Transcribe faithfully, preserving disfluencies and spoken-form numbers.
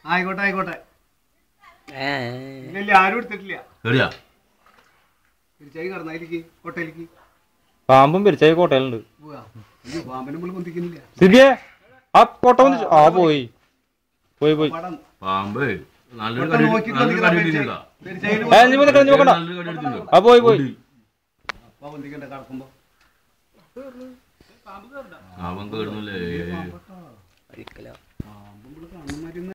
ആയിക്കോട്ടെ ആയിക്കോട്ടെ. ഇല്ല ആരും എടുത്തിട്ടില്ല. പെരിച്ചായി കടന്നതിലേക്ക് കോട്ടയിലേക്ക്. പാമ്പും പെരിച്ചായി കോട്ടയിലുണ്ട്. പാമ്പിനെ നമ്മൾ കൊന്തിക്കുന്നില്ല. സിബിയെ ആ കോട്ട ആ പോയി പോയി പോയി പാമ്പ് ആ പോയി പോയി പാമ്പ് കേടുന്നില്ലേ.